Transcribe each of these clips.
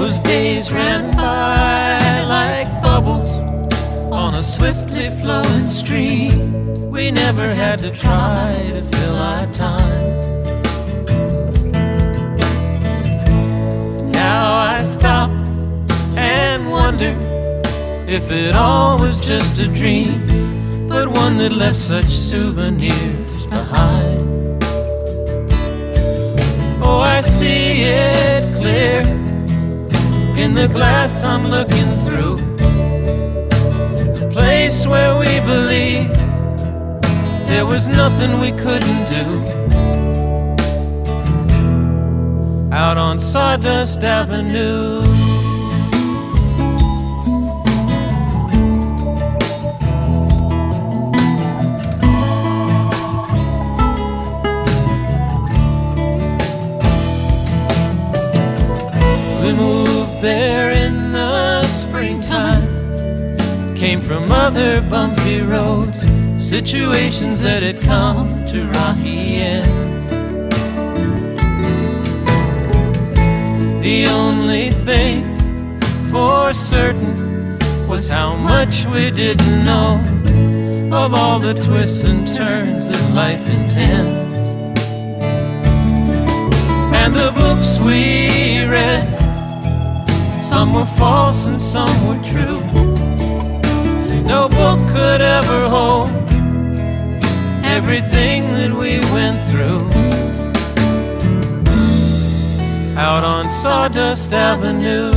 Those days ran by like bubbles on a swiftly flowing stream. We never had to try to fill our time. Now I stop and wonder if it all was just a dream, but one that left such souvenirs behind. Oh, I see it clear in the glass I'm looking through, the place where we believed there was nothing we couldn't do. Out on Sawdust Avenue, we moved there in the springtime, came from other bumpy roads, situations that had come to rocky end. The only thing for certain was how much we didn't know of all the twists and turns that life intends. And the books we read, some were false and some were true. No book could ever hold everything that we went through. Out on Sawdust Avenue,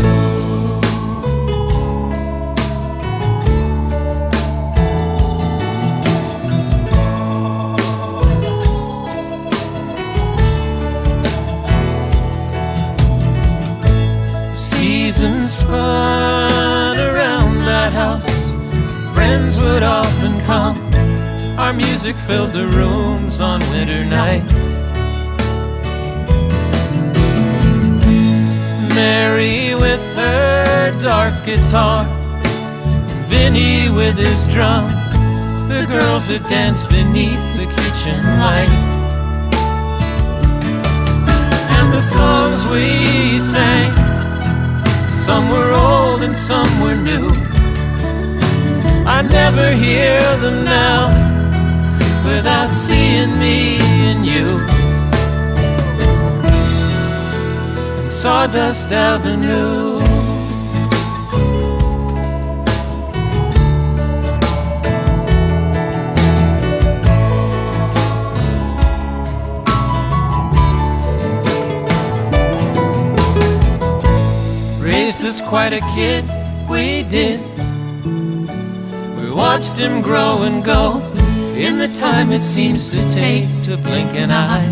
seasons spun around that house. Friends would often come. Our music filled the rooms on winter nights. Mary with her dark guitar, Vinny with his drum, the girls that danced beneath the kitchen light. And the songs we sang, some were old and some were new. I never hear them now without seeing me and you. Sawdust Avenue, raised us quite a kid, we did. We watched him grow and go in the time it seems to take to blink an eye.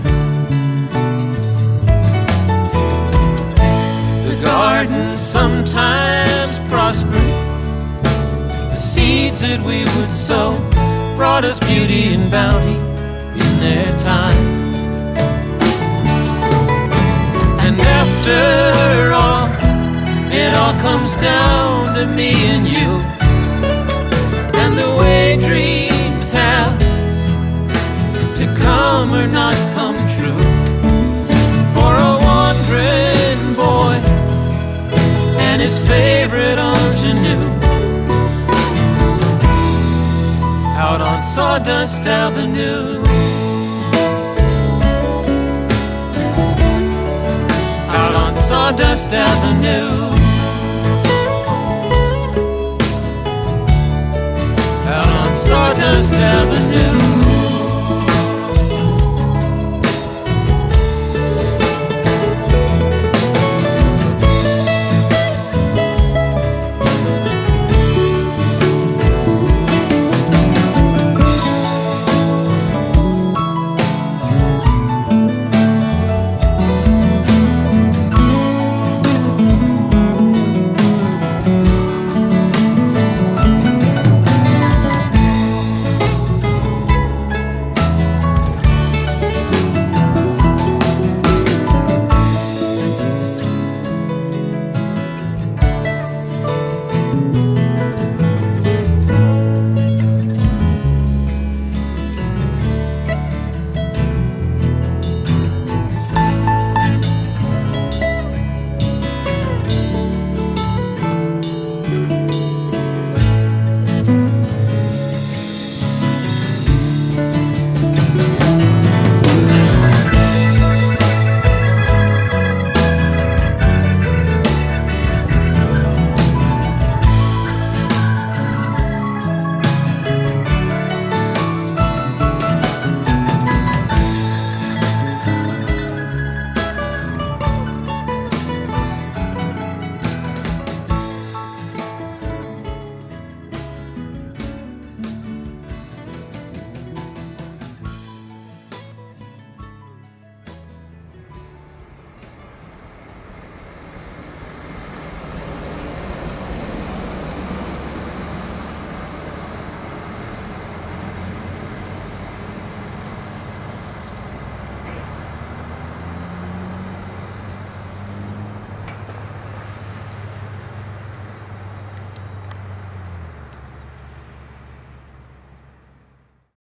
The garden sometimes prospered. The seeds that we would sow brought us beauty and bounty in their time. And after all, it all comes down to me and you, and the way dreams have to come or not come true. For a wandering boy and his favorite ingenue, out on Sawdust Avenue, out on Sawdust Avenue, out on Sawdust Avenue.